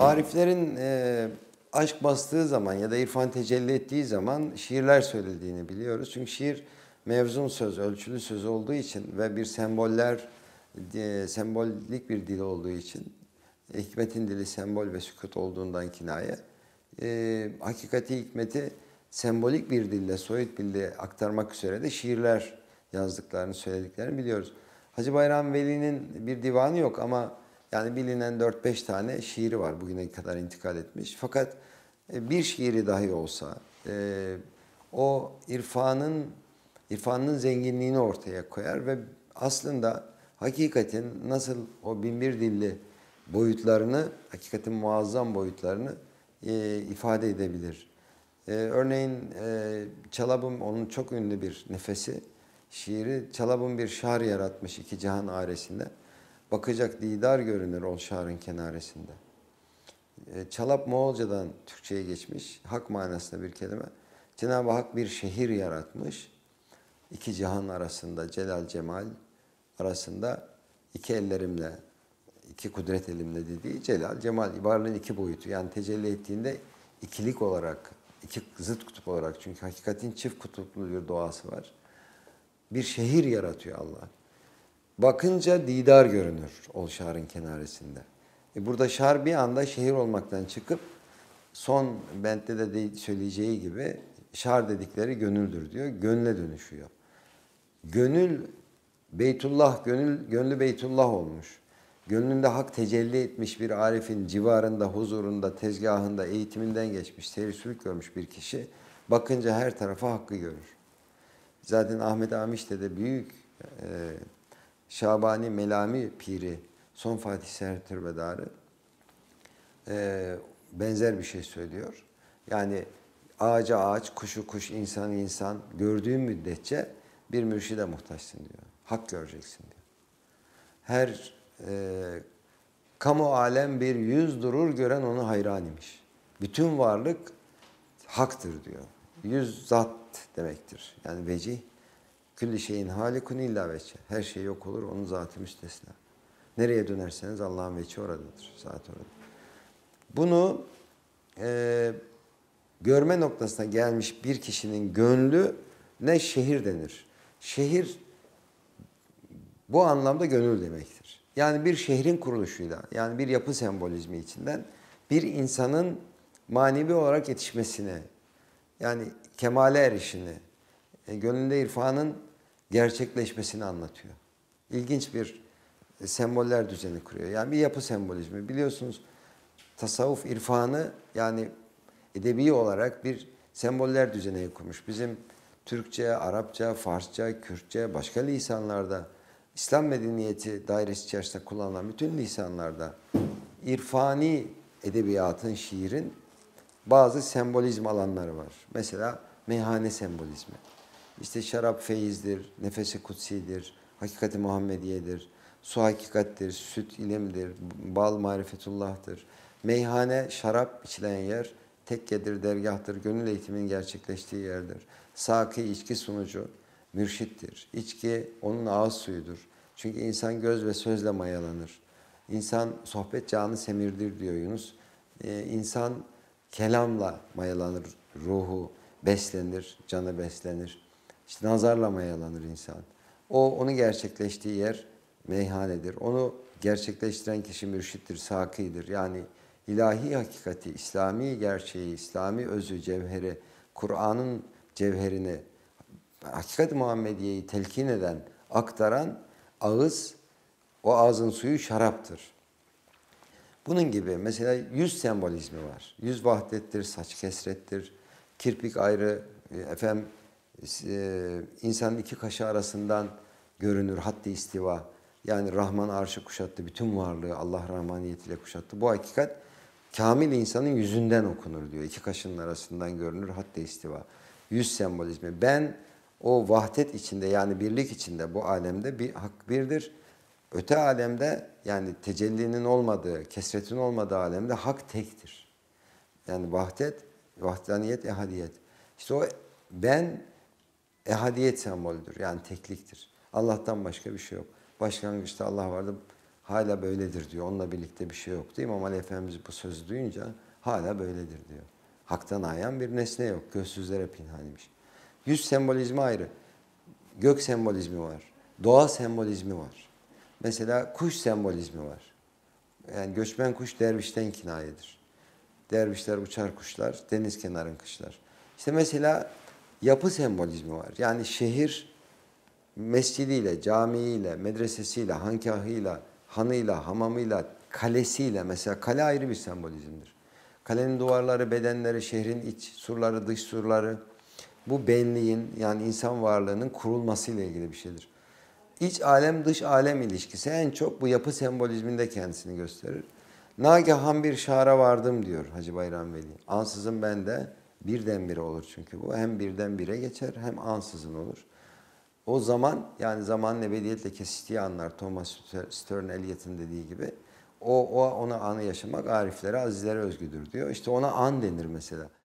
Ariflerin aşk bastığı zaman ya da irfan tecelli ettiği zaman şiirler söylediğini biliyoruz. Çünkü şiir mevzun söz, ölçülü söz olduğu için ve bir sembolik bir dil olduğu için, hikmetin dili sembol ve sükut olduğundan kinaye, hakikati hikmeti sembolik bir dille, soyut dille aktarmak üzere de şiirler yazdıklarını, söylediklerini biliyoruz. Hacı Bayram Veli'nin bir divanı yok ama yani bilinen 4-5 tane şiiri var bugüne kadar intikal etmiş. Fakat bir şiiri dahi olsa o irfanın zenginliğini ortaya koyar ve aslında hakikatin nasıl o binbir dilli boyutlarını, hakikatin muazzam boyutlarını ifade edebilir. Örneğin Çalabım onun çok ünlü bir nefesi şiiri. Çalabım bir şar yaratmış iki cihan aresinde. Bakacak didar görünür ol şarın kenaresinde. Çalap Moğolcadan Türkçe'ye geçmiş. Hak manasında bir kelime. Cenab-ı Hak bir şehir yaratmış. İki cihan arasında, celal cemal arasında iki ellerimle, iki kudret elimle dediği celal cemal varlığın iki boyutu. Yani tecelli ettiğinde ikilik olarak, iki zıt kutup olarak, çünkü hakikatin çift kutuplu bir doğası var. Bir şehir yaratıyor Allah. Bakınca didar görünür ol şarın kenaresinde. Burada şar bir anda şehir olmaktan çıkıp son bentte de söyleyeceği gibi şar dedikleri gönüldür diyor. Gönle dönüşüyor. Gönül Beytullah, gönlü Beytullah olmuş. Gönlünde hak tecelli etmiş bir arifin civarında, huzurunda, tezgahında, eğitiminden geçmiş, seyir sülük görmüş bir kişi bakınca her tarafa hakkı görür. Zaten Ahmet Amiş'te de büyük Şabani Melami Piri, son Fatih Seher Türbedarı benzer bir şey söylüyor. Yani ağaca ağaç, kuşu kuş, insan insan gördüğün müddetçe bir mürşide muhtaçsın diyor. Hak göreceksin diyor. Her kamu alem bir yüz durur gören onu hayran imiş. Bütün varlık haktır diyor. Yüz zat demektir. Yani vecih. Külli şeyin halikun illa veçhe. Her şey yok olur, onun zatı müstesna. Nereye dönerseniz Allah'ın veçhi oradadır. Zat orada. Bunu görme noktasına gelmiş bir kişinin gönlü ne şehir denir. Şehir bu anlamda gönül demektir. Yani bir şehrin kuruluşuyla, yani bir yapı sembolizmi içinden bir insanın manevi olarak yetişmesini, yani kemale erişini, gönlünde irfanın gerçekleşmesini anlatıyor. İlginç bir semboller düzeni kuruyor. Yani bir yapı sembolizmi. Biliyorsunuz tasavvuf irfanı yani edebi olarak bir semboller düzeni kurmuş. Bizim Türkçe, Arapça, Farsça, Kürtçe, başka lisanlarda, İslam medeniyeti dairesi içerisinde kullanılan bütün lisanlarda irfani edebiyatın, şiirin bazı sembolizm alanları var. Mesela meyhane sembolizmi. İşte şarap feyizdir, nefesi kutsidir, hakikati Muhammediye'dir, su hakikattir, süt ilimdir, bal marifetullah'tır. Meyhane şarap içilen yer, tekkedir, dergahtır, gönül eğitiminin gerçekleştiği yerdir. Saki içki sunucu, mürşittir. İçki onun ağız suyudur. Çünkü insan göz ve sözle mayalanır. İnsan sohbet canı semirdir diyor Yunus. İnsan kelamla mayalanır, ruhu beslenir, canı beslenir. İşte nazarla mayalanır insan. Onu gerçekleştiği yer meyhanedir. Onu gerçekleştiren kişi mürşittir, sakidir. Yani ilahi hakikati, İslami gerçeği, İslami özü, cevheri, Kur'an'ın cevherini, hakikat-i Muhammediye'yi telkin eden, aktaran ağız, o ağzın suyu şaraptır. Bunun gibi mesela yüz sembolizmi var. Yüz vahdettir, saç kesrettir, kirpik ayrı, insanın iki kaşı arasından görünür haddi istiva. Yani Rahman arşı kuşattı, bütün varlığı Allah rahmaniyetiyle kuşattı. Bu hakikat kamil insanın yüzünden okunur diyor. İki kaşının arasından görünür haddi istiva. Yüz sembolizmi. Ben o vahdet içinde yani birlik içinde bu alemde bir hak birdir. Öte alemde yani tecellinin olmadığı, kesretin olmadığı alemde hak tektir. Yani vahdet, vahdaniyet, ehadiyet. İşte o ben ehadiyet sembolüdür. Yani tekliktir. Allah'tan başka bir şey yok. Başlangıçta Allah vardı. hala böyledir diyor. Onunla birlikte bir şey yok değil mi? Ama Efendimiz bu sözü duyunca hala böyledir diyor. Haktan ayan bir nesne yok. Gözsüzlere pinhaniymiş. Yüz sembolizmi ayrı. Gök sembolizmi var. Doğa sembolizmi var. Mesela kuş sembolizmi var. Yani göçmen kuş dervişten kinayedir. Dervişler uçar kuşlar, deniz kenarın kışlar. İşte mesela yapı sembolizmi var. Yani şehir mescidiyle, camiiyle, medresesiyle, hankahıyla, hanıyla, hamamıyla, kalesiyle, mesela kale ayrı bir sembolizmdir. Kalenin duvarları, bedenleri, şehrin iç surları, dış surları, bu benliğin yani insan varlığının kurulmasıyla ilgili bir şeydir. İç alem dış alem ilişkisi en çok bu yapı sembolizminde kendisini gösterir. Nagahan bir şara vardım diyor Hacı Bayram Veli. Ansızın bende birdenbire olur çünkü bu. Hem birdenbire geçer hem ansızın olur. O zaman yani zamanın ebediyetle kesiştiği anlar Thomas Stern Eliot'un dediği gibi ona anı yaşamak ariflere, azizlere özgüdür diyor. İşte ona an denir mesela.